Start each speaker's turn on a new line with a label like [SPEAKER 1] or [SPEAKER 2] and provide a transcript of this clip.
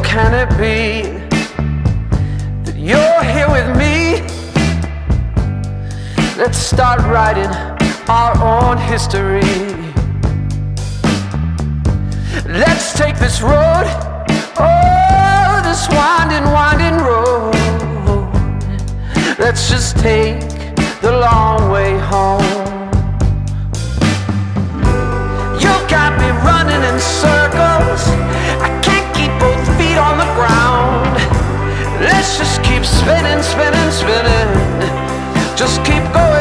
[SPEAKER 1] can it be that you're here with me? Let's start writing our own history. Let's take this road, oh, this winding, winding road. Let's just take the long way home. You got me running in circles, I can't keep both feet on the ground. Let's just keep spinning, spinning, spinning. Just keep going